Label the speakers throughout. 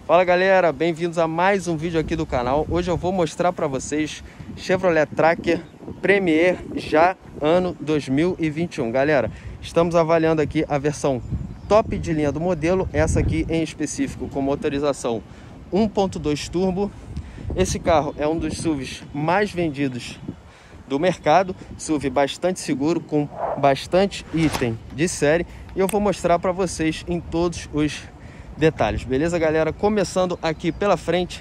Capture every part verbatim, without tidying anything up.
Speaker 1: Fala galera, bem-vindos a mais um vídeo aqui do canal. Hoje eu vou mostrar para vocês Chevrolet Tracker Premier já ano dois mil e vinte e um. Galera, estamos avaliando aqui a versão top de linha do modelo, essa aqui em específico com motorização um ponto dois turbo. Esse carro é um dos S U Vs mais vendidos do mercado, S U V bastante seguro, com bastante item de série, e eu vou mostrar para vocês em todos os detalhes, beleza galera? Começando aqui pela frente,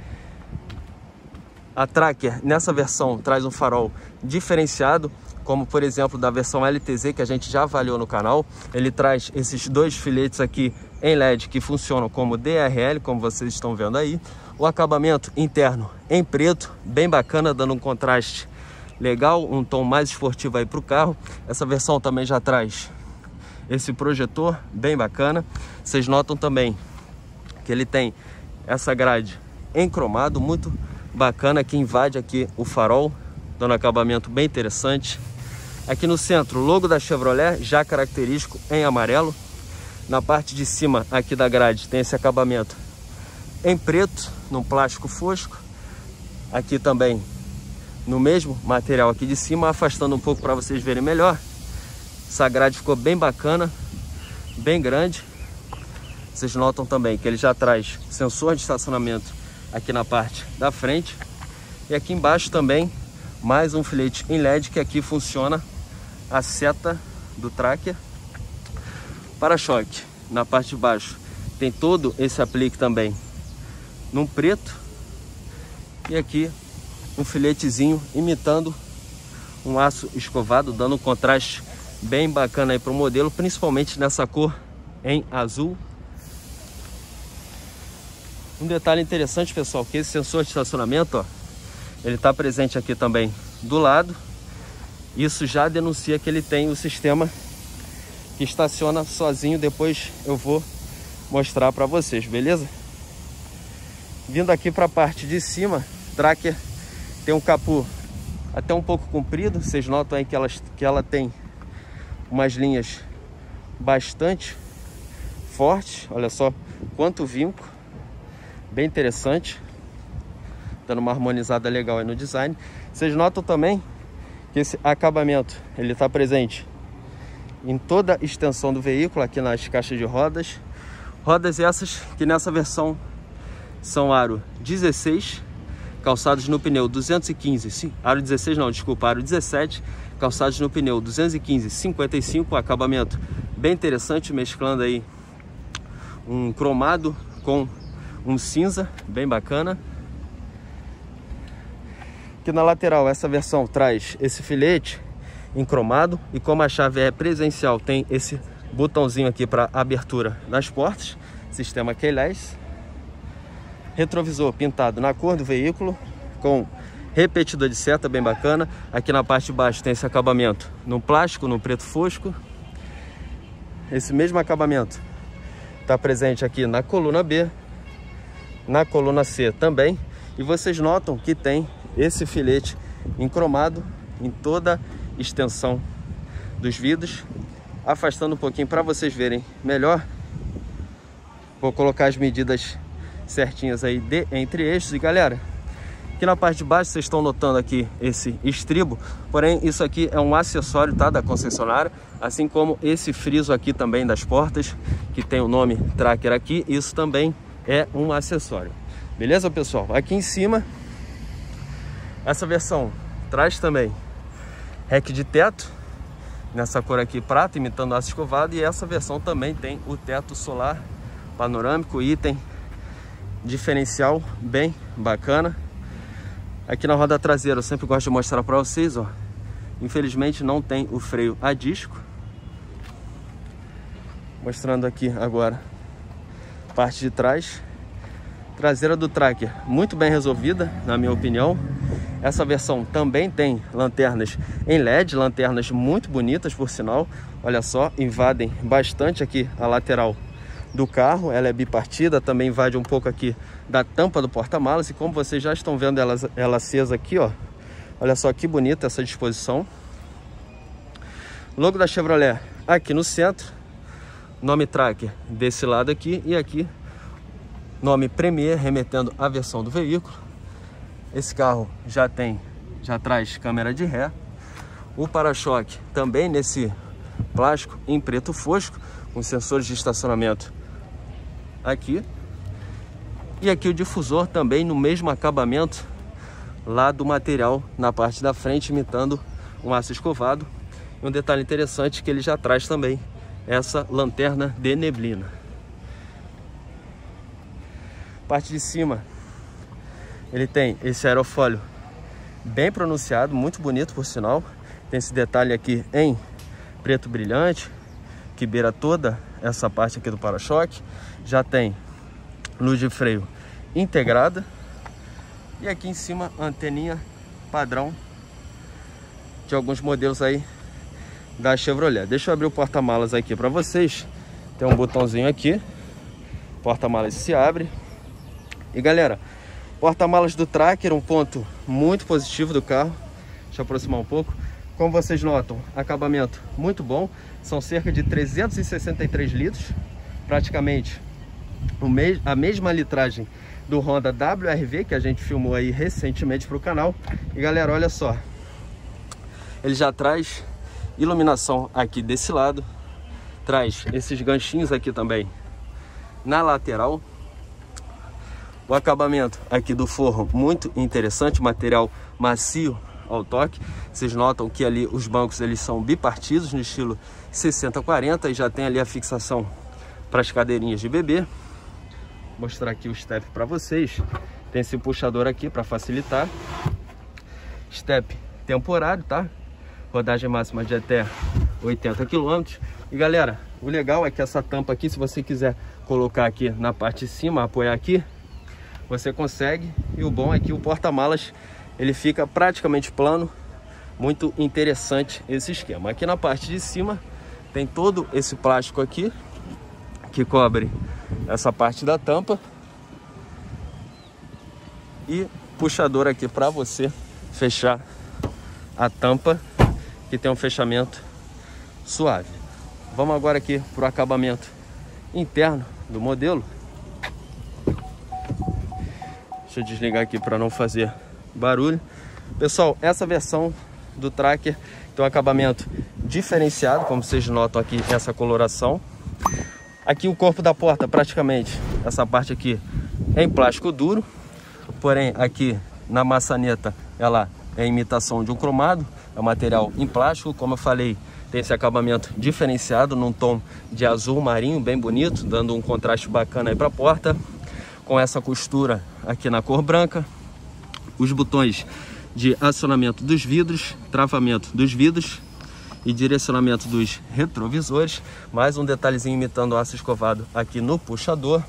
Speaker 1: a Tracker nessa versão traz um farol diferenciado, como por exemplo da versão L T Z que a gente já avaliou no canal. Ele traz esses dois filetes aqui em L E D que funcionam como D R L, como vocês estão vendo aí. O acabamento interno em preto, bem bacana, dando um contraste legal, um tom mais esportivo aí para o carro. Essa versão também já traz esse projetor bem bacana. Vocês notam também que ele tem essa grade em cromado muito bacana, que invade aqui o farol, dando acabamento bem interessante. Aqui no centro, o logo da Chevrolet, já característico em amarelo. Na parte de cima aqui da grade tem esse acabamento em preto, num plástico fosco. Aqui também no mesmo material aqui de cima, afastando um pouco para vocês verem melhor. Essa grade ficou bem bacana, bem grande. Vocês notam também que ele já traz sensor de estacionamento aqui na parte da frente. E aqui embaixo também mais um filete em L E D, que aqui funciona a seta do Tracker. Para-choque na parte de baixo tem todo esse aplique também num preto. E aqui um filetezinho imitando um aço escovado, dando um contraste bem bacana aí para o modelo, principalmente nessa cor em azul. Um detalhe interessante, pessoal, que esse sensor de estacionamento, ó, ele está presente aqui também do lado. Isso já denuncia que ele tem o sistema que estaciona sozinho. Depois eu vou mostrar para vocês, beleza? Vindo aqui para a parte de cima, Tracker tem um capô até um pouco comprido. Vocês notam aí que ela, que ela tem umas linhas bastante fortes. Olha só quanto vinco, bem interessante, dando uma harmonizada legal aí no design. Vocês notam também que esse acabamento ele está presente em toda a extensão do veículo, aqui nas caixas de rodas. Rodas essas que nessa versão são aro dezesseis, calçados no pneu duzentos e quinze, sim, aro dezesseis não, desculpa, aro dezessete, calçados no pneu duzentos e quinze cinquenta e cinco, acabamento bem interessante, mesclando aí um cromado com um cinza, bem bacana. Aqui na lateral, essa versão traz esse filete em cromado, e como a chave é presencial, tem esse botãozinho aqui para abertura das portas, sistema keyless. Retrovisor pintado na cor do veículo, com repetidor de seta bem bacana. Aqui na parte de baixo tem esse acabamento no plástico, no preto fosco. Esse mesmo acabamento está presente aqui na coluna B, na coluna C também. E vocês notam que tem esse filete em cromado em toda a extensão dos vidros. Afastando um pouquinho para vocês verem melhor, vou colocar as medidas certinhas aí de entre eixos. E galera, aqui na parte de baixo vocês estão notando aqui esse estribo, porém isso aqui é um acessório, tá, da concessionária, assim como esse friso aqui também das portas, que tem o nome Tracker aqui, isso também é um acessório, beleza pessoal? Aqui em cima, essa versão traz também rack de teto nessa cor aqui prata, imitando aço escovado, e essa versão também tem o teto solar panorâmico, item diferencial bem bacana. Aqui na roda traseira eu sempre gosto de mostrar para vocês, ó, infelizmente não tem o freio a disco. Mostrando aqui agora parte de trás, traseira do Tracker muito bem resolvida, na minha opinião. Essa versão também tem lanternas em L E D, lanternas muito bonitas por sinal. Olha só, invadem bastante aqui a lateral do carro. Ela é bipartida, também invade um pouco aqui da tampa do porta-malas, e como vocês já estão vendo ela, ela acesa aqui, ó, olha só que bonita essa disposição. Logo da Chevrolet aqui no centro, nome Tracker desse lado aqui, e aqui nome Premier, remetendo à versão do veículo. Esse carro já tem, já traz câmera de ré. O para-choque também nesse plástico em preto fosco, com sensores de estacionamento aqui. E aqui o difusor também no mesmo acabamento lá do material na parte da frente, imitando um aço escovado. E um detalhe interessante é que ele já traz também essa lanterna de neblina. Parte de cima, ele tem esse aerofólio bem pronunciado, muito bonito por sinal. Tem esse detalhe aqui em preto brilhante, que beira toda essa parte aqui do para-choque. Já tem luz de freio integrada. E aqui em cima, anteninha padrão de alguns modelos aí da Chevrolet. Deixa eu abrir o porta-malas aqui para vocês. Tem um botãozinho aqui, porta-malas se abre. E galera, porta-malas do Tracker, um ponto muito positivo do carro. Deixa eu aproximar um pouco. Como vocês notam, acabamento muito bom. São cerca de trezentos e sessenta e três litros, praticamente o mes a mesma litragem do Honda W R V, que a gente filmou aí recentemente para o canal. E galera, olha só, ele já traz iluminação aqui desse lado, traz esses ganchinhos aqui também na lateral. O acabamento aqui do forro muito interessante, material macio ao toque. Vocês notam que ali os bancos eles são bipartidos no estilo sessenta quarenta e já tem ali a fixação para as cadeirinhas de bebê. Vou mostrar aqui o step para vocês. Tem esse puxador aqui para facilitar. Step temporário, tá? Rodagem máxima de até oitenta quilômetros. E galera, o legal é que essa tampa aqui, se você quiser colocar aqui na parte de cima, apoiar aqui, você consegue. E o bom é que o porta-malas ele fica praticamente plano. Muito interessante esse esquema. Aqui na parte de cima tem todo esse plástico aqui que cobre essa parte da tampa. E puxador aqui para você fechar a tampa, que tem um fechamento suave. Vamos agora aqui para o acabamento interno do modelo. Deixa eu desligar aqui para não fazer barulho. Pessoal, essa versão do Tracker tem um acabamento diferenciado, como vocês notam aqui, essa coloração. Aqui o corpo da porta, praticamente, essa parte aqui é em plástico duro, porém aqui na maçaneta ela é imitação de um cromado, é um material em plástico. Como eu falei, tem esse acabamento diferenciado num tom de azul marinho, bem bonito, dando um contraste bacana aí para a porta, com essa costura aqui na cor branca. Os botões de acionamento dos vidros, travamento dos vidros e direcionamento dos retrovisores. Mais um detalhezinho imitando o aço escovado aqui no puxador.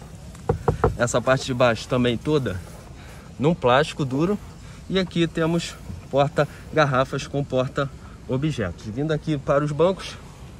Speaker 1: Essa parte de baixo também toda num plástico duro. E aqui temos porta-garrafas com porta-objetos. Vindo aqui para os bancos.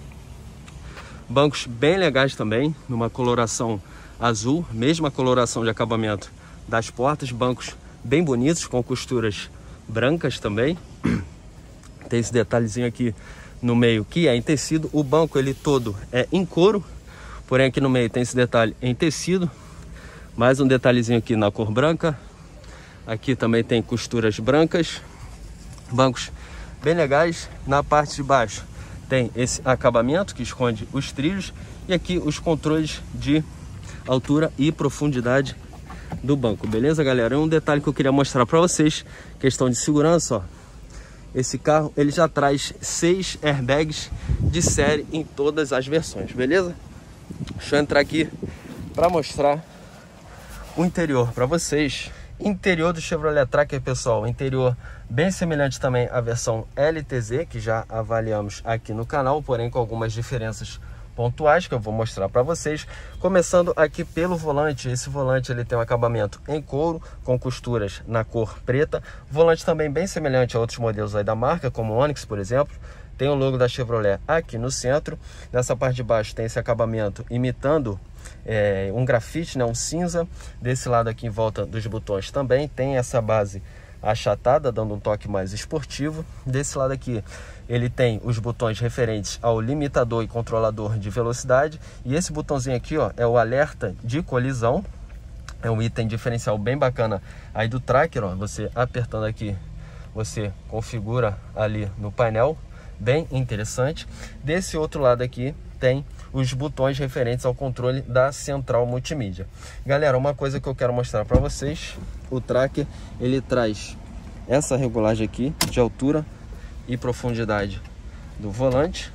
Speaker 1: Bancos bem legais também, numa coloração azul, mesma coloração de acabamento das portas. Bancos bem bonitos, com costuras brancas também. Tem esse detalhezinho aqui no meio que é em tecido. O banco ele todo é em couro, porém aqui no meio tem esse detalhe em tecido. Mais um detalhezinho aqui na cor branca. Aqui também tem costuras brancas. Bancos bem legais. Na parte de baixo tem esse acabamento que esconde os trilhos. E aqui os controles de altura e profundidade do banco. Beleza, galera? Um detalhe que eu queria mostrar para vocês, questão de segurança, ó. Esse carro ele já traz seis airbags de série em todas as versões, beleza? Deixa eu entrar aqui para mostrar o interior para vocês. Interior do Chevrolet Tracker, pessoal, interior bem semelhante também à versão L T Z, que já avaliamos aqui no canal, porém com algumas diferenças pontuais que eu vou mostrar para vocês. Começando aqui pelo volante. Esse volante ele tem um acabamento em couro com costuras na cor preta. Volante também bem semelhante a outros modelos aí da marca, como o Onix, por exemplo. Tem o logo da Chevrolet aqui no centro. Nessa parte de baixo tem esse acabamento imitando é, um grafite, né, um cinza. Desse lado aqui em volta dos botões também tem essa base achatada, dando um toque mais esportivo. Desse lado aqui ele tem os botões referentes ao limitador e controlador de velocidade. E esse botãozinho aqui, ó, é o alerta de colisão. É um item diferencial bem bacana aí do Tracker, ó. Você apertando aqui, você configura ali no painel, bem interessante. Desse outro lado aqui tem os botões referentes ao controle da central multimídia. Galera, uma coisa que eu quero mostrar para vocês, o Tracker, ele traz essa regulagem aqui de altura e profundidade do volante.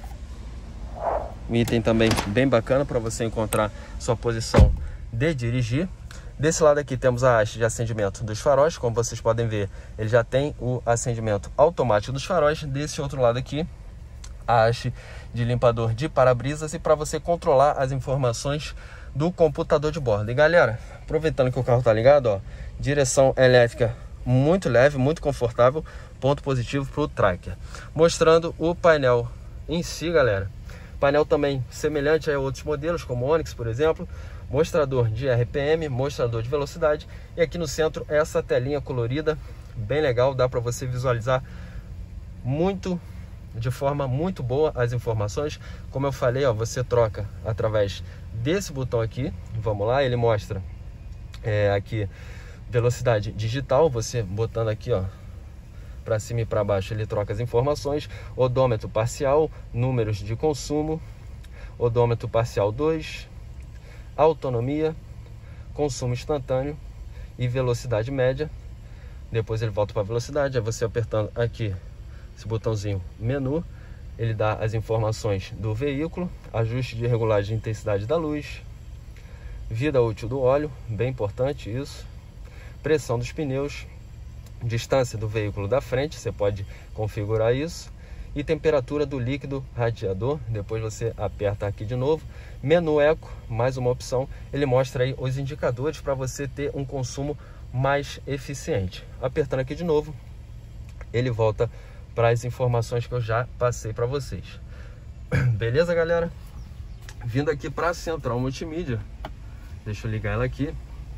Speaker 1: Um item também bem bacana para você encontrar sua posição de dirigir. Desse lado aqui temos a haste de acendimento dos faróis. Como vocês podem ver, ele já tem o acendimento automático dos faróis. Desse outro lado aqui, a haste de limpador de para-brisas, e para você controlar as informações do computador de bordo. E galera, aproveitando que o carro tá ligado, ó, direção elétrica muito leve, muito confortável, ponto positivo para o Tracker. Mostrando o painel em si, galera. Painel também semelhante a outros modelos, como o Onix, por exemplo. Mostrador de R P M, mostrador de velocidade. E aqui no centro, essa telinha colorida, bem legal. Dá para você visualizar muito, de forma muito boa as informações. Como eu falei, ó, você troca através desse botão aqui. Vamos lá, ele mostra é, aqui velocidade digital. Você botando aqui, ó, para cima e para baixo, ele troca as informações. Odômetro parcial, números de consumo, odômetro parcial dois, autonomia, consumo instantâneo e velocidade média. Depois ele volta para velocidade. Aí você apertando aqui esse botãozinho menu, ele dá as informações do veículo, ajuste de regulagem de intensidade da luz, vida útil do óleo, bem importante isso, pressão dos pneus, distância do veículo da frente, você pode configurar isso, e temperatura do líquido radiador. Depois você aperta aqui de novo, menu eco, mais uma opção. Ele mostra aí os indicadores para você ter um consumo mais eficiente. Apertando aqui de novo, ele volta para as informações que eu já passei para vocês. Beleza, galera? Vindo aqui para a central multimídia, deixa eu ligar ela aqui.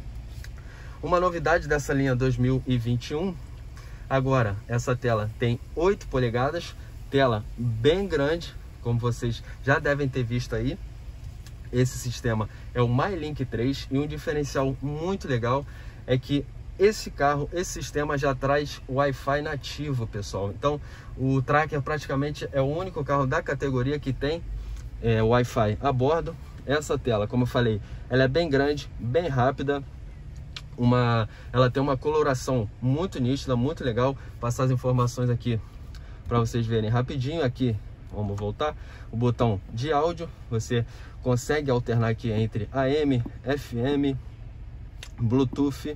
Speaker 1: Uma novidade dessa linha dois mil e vinte e um, agora essa tela tem oito polegadas, tela bem grande, como vocês já devem ter visto aí. Esse sistema é o MyLink três, e um diferencial muito legal é que esse carro, esse sistema já traz Wi-Fi nativo, pessoal. Então o Tracker praticamente é o único carro da categoria que tem é, Wi-Fi a bordo. Essa tela, como eu falei, ela é bem grande, bem rápida. Uma, ela tem uma coloração muito nítida, muito legal. Passar as informações aqui para vocês verem rapidinho. Aqui, vamos voltar, o botão de áudio. Você consegue alternar aqui entre A M, F M, Bluetooth.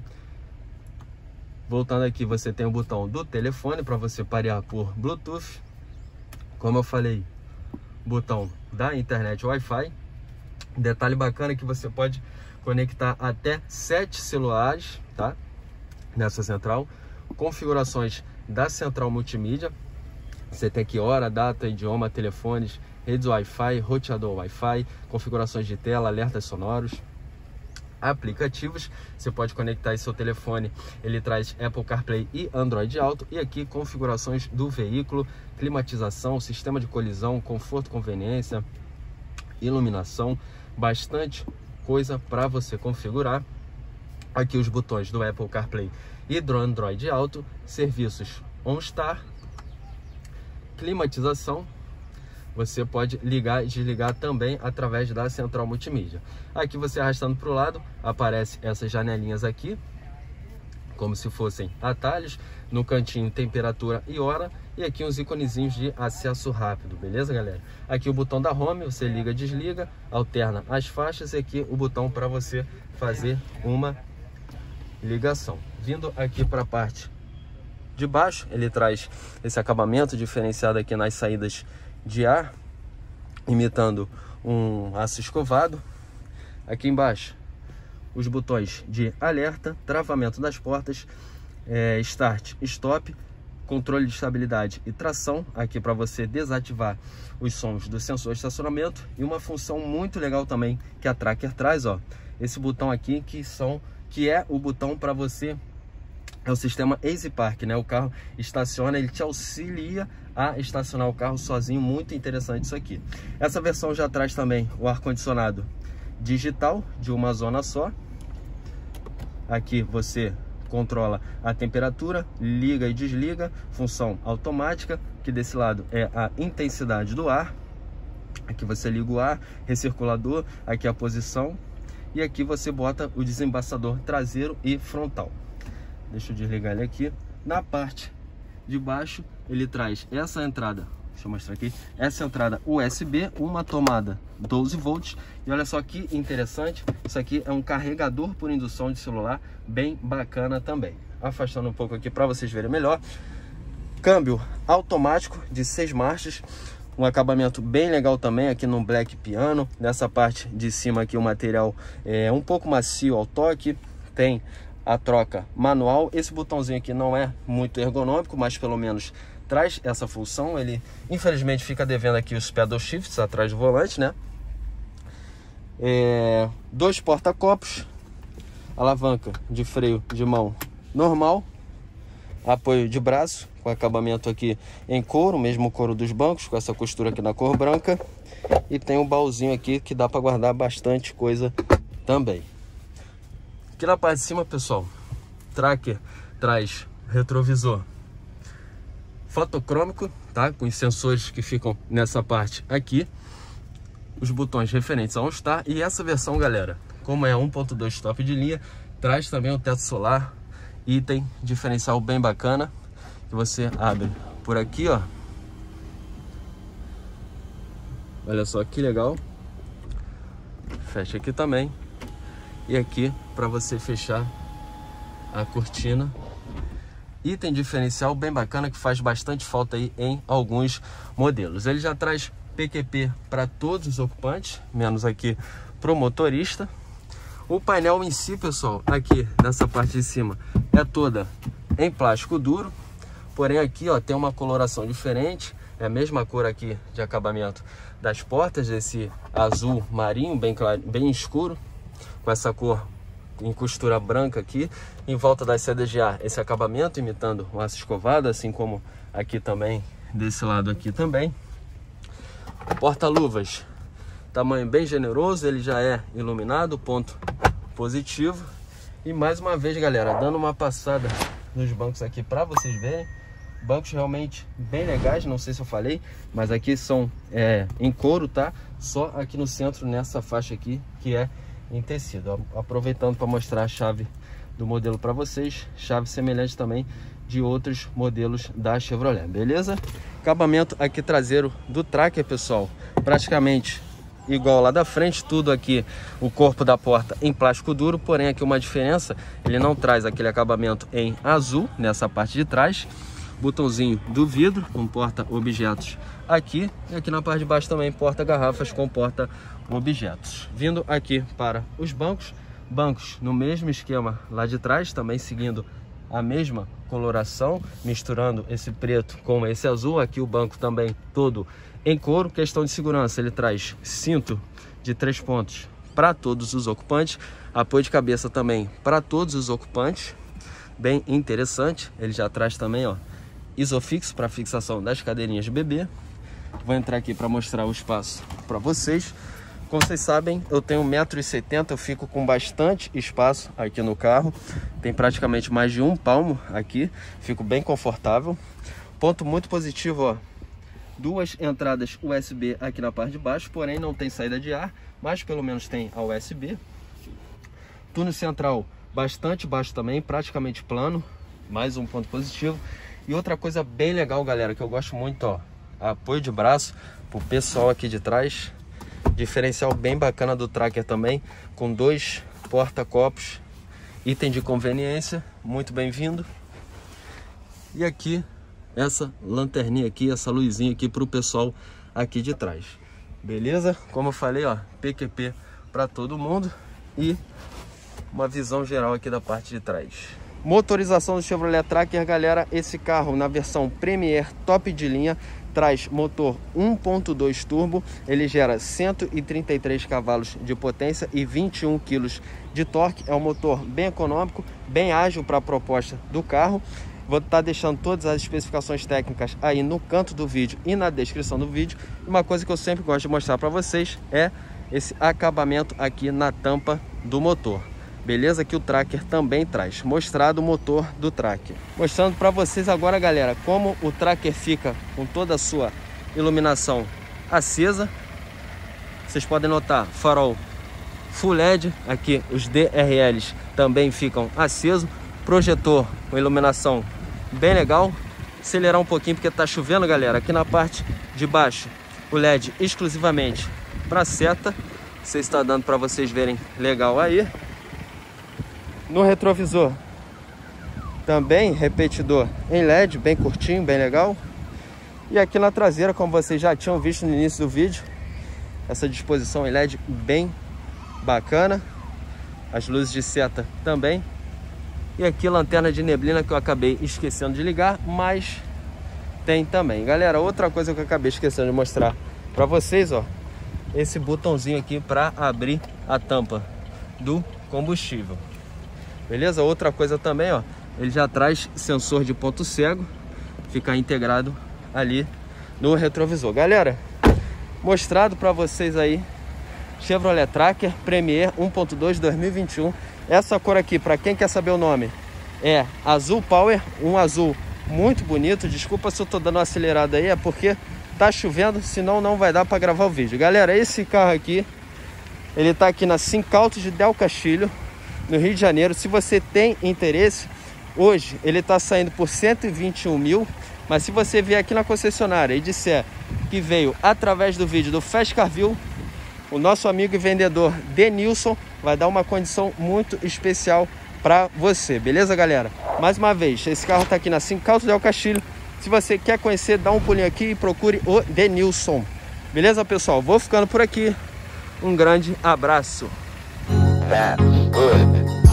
Speaker 1: Voltando aqui, você tem o botão do telefone para você parear por Bluetooth. Como eu falei, botão da internet Wi-Fi. Detalhe bacana é que você pode conectar até sete celulares, tá? Nessa central. Configurações da central multimídia. Você tem aqui hora, data, idioma, telefones, redes Wi-Fi, roteador Wi-Fi, configurações de tela, alertas sonoros, aplicativos. Você pode conectar aí seu telefone, ele traz Apple CarPlay e Android Auto. E aqui configurações do veículo, climatização, sistema de colisão, conforto, conveniência, iluminação, bastante coisa para você configurar. Aqui os botões do Apple CarPlay e do Android Auto, serviços OnStar, climatização. Você pode ligar e desligar também através da central multimídia. Aqui você arrastando para o lado, aparece essas janelinhas aqui, como se fossem atalhos. No cantinho, temperatura e hora. E aqui uns iconezinhos de acesso rápido, beleza, galera? Aqui o botão da home, você liga, desliga, alterna as faixas. E aqui o botão para você fazer uma ligação. Vindo aqui para a parte de baixo, ele traz esse acabamento diferenciado aqui nas saídas de ar, imitando um aço escovado. Aqui embaixo, os botões de alerta, travamento das portas, é, start, stop, controle de estabilidade e tração. Aqui para você desativar os sons do sensor de estacionamento. E uma função muito legal também que a Tracker traz, ó, esse botão aqui que são que é o botão para você, é o sistema Easy Park, né? O carro estaciona, ele te auxilia a estacionar o carro sozinho. Muito interessante isso aqui. Essa versão já traz também o ar-condicionado digital de uma zona só. aqui você controla a temperatura, liga e desliga, função automática, que desse lado é a intensidade do ar. Aqui você liga o ar, recirculador, aqui a posição, e aqui você bota o desembaçador traseiro e frontal. Deixa eu desligar ele aqui. Na parte de baixo ele traz essa entrada, deixa eu mostrar aqui, essa entrada U S B, uma tomada doze volts, e olha só que interessante, isso aqui é um carregador por indução de celular, bem bacana também. Afastando um pouco aqui para vocês verem melhor. Câmbio automático de seis marchas, um acabamento bem legal também aqui no Black Piano. Nessa parte de cima aqui o material é um pouco macio ao toque, tem a troca manual. Esse botãozinho aqui não é muito ergonômico, mas pelo menos traz essa função. Ele infelizmente fica devendo aqui os pedal shifts atrás do volante, né? É, dois porta-copos, alavanca de freio de mão normal, apoio de braço com acabamento aqui em couro, mesmo couro dos bancos, com essa costura aqui na cor branca, e tem um baúzinho aqui que dá para guardar bastante coisa também. Aqui na parte de cima, pessoal, tracker traz retrovisor fotocrômico, tá? Com os sensores que ficam nessa parte aqui, os botões referentes ao Star. E essa versão, galera, como é um ponto dois top de linha, traz também o teto solar, item diferencial bem bacana, que você abre por aqui, ó. Olha só que legal. Fecha aqui também. E aqui para você fechar a cortina. Item diferencial bem bacana que faz bastante falta aí em alguns modelos. Ele já traz P Q P para todos os ocupantes, menos aqui para o motorista. O painel em si, pessoal, aqui nessa parte de cima é toda em plástico duro, porém aqui, ó, tem uma coloração diferente. É a mesma cor aqui de acabamento das portas, esse azul marinho bem claro, bem escuro, com essa cor em costura branca aqui. Em volta das saídas de ar, esse acabamento imitando um aço escovado, assim como aqui também, desse lado aqui também. Porta-luvas, tamanho bem generoso, ele já é iluminado, ponto positivo. E mais uma vez, galera, dando uma passada nos bancos aqui para vocês verem. Bancos realmente bem legais, não sei se eu falei, mas aqui são é, em couro, tá? Só aqui no centro, nessa faixa aqui, que é em tecido. Aproveitando para mostrar a chave do modelo para vocês, chave semelhante também de outros modelos da Chevrolet, beleza? Acabamento aqui traseiro do Tracker, pessoal, praticamente igual lá da frente, tudo aqui, o corpo da porta em plástico duro, porém aqui uma diferença, ele não traz aquele acabamento em azul nessa parte de trás. Botãozinho do vidro com porta-objetos aqui, e aqui na parte de baixo também porta-garrafas com porta-objetos. Vindo aqui para os bancos, bancos no mesmo esquema lá de trás, também seguindo a mesma coloração, misturando esse preto com esse azul. Aqui o banco também todo em couro. Questão de segurança, ele traz cinto de três pontos para todos os ocupantes, apoio de cabeça também para todos os ocupantes, bem interessante. Ele já traz também, ó, isofix para fixação das cadeirinhas de bebê. Vou entrar aqui para mostrar o espaço para vocês. Como vocês sabem, eu tenho um metro e setenta, eu fico com bastante espaço aqui no carro. Tem praticamente mais de um palmo aqui, fico bem confortável. Ponto muito positivo, ó, duas entradas U S B aqui na parte de baixo, porém não tem saída de ar, mas pelo menos tem a U S B. Túnel central bastante baixo também, praticamente plano, mais um ponto positivo. E outra coisa bem legal, galera, que eu gosto muito, ó, apoio de braço pro pessoal aqui de trás. Diferencial bem bacana do Tracker também, com dois porta-copos, item de conveniência, muito bem-vindo. E aqui, essa lanterninha aqui, essa luzinha aqui pro pessoal aqui de trás. Beleza? Como eu falei, ó, P Q P para todo mundo e uma visão geral aqui da parte de trás. Motorização do Chevrolet Tracker, galera, esse carro na versão Premier top de linha, traz motor um ponto dois turbo, ele gera cento e trinta e três cavalos de potência e vinte e um quilos de torque. É um motor bem econômico, bem ágil para a proposta do carro. Vou estar deixando todas as especificações técnicas aí no canto do vídeo e na descrição do vídeo. Uma coisa que eu sempre gosto de mostrar para vocês é esse acabamento aqui na tampa do motor. beleza? Que o Tracker também traz. Mostrado o motor do Tracker. Mostrando para vocês agora, galera, como o Tracker fica com toda a sua iluminação acesa. Vocês podem notar, farol Full L E D, aqui os D R Ls também ficam acesos. Projetor com iluminação bem legal. Acelerar um pouquinho porque tá chovendo, galera. Aqui na parte de baixo, o L E D exclusivamente para seta. Você está dando para vocês verem legal aí. No retrovisor também repetidor em L E D, bem curtinho, bem legal. E aqui na traseira, como vocês já tinham visto no início do vídeo, essa disposição em L E D bem bacana. As luzes de seta também. E aqui lanterna de neblina que eu acabei esquecendo de ligar, mas tem também. Galera, outra coisa que eu acabei esquecendo de mostrar para vocês, ó, esse botãozinho aqui para abrir a tampa do combustível. Beleza? Outra coisa também, ó, ele já traz sensor de ponto cego, fica integrado ali no retrovisor. Galera, mostrado para vocês aí Chevrolet Tracker Premier um ponto dois dois mil e vinte e um. Essa cor aqui, para quem quer saber o nome, é Azul Power, um azul muito bonito. Desculpa se eu tô dando uma acelerada aí, é porque tá chovendo, senão não vai dar para gravar o vídeo. Galera, esse carro aqui, ele tá aqui na Cincautos de Del Castilho, no Rio de Janeiro. Se você tem interesse, hoje ele tá saindo por cento e vinte e um mil, mas se você vier aqui na concessionária e disser que veio através do vídeo do Fast Car View, o nosso amigo e vendedor Denilson vai dar uma condição muito especial para você, beleza, galera? Mais uma vez, esse carro tá aqui na Cincautos Del Castilho. Se você quer conhecer, dá um pulinho aqui e procure o Denilson. Beleza, pessoal? Vou ficando por aqui. Um grande abraço.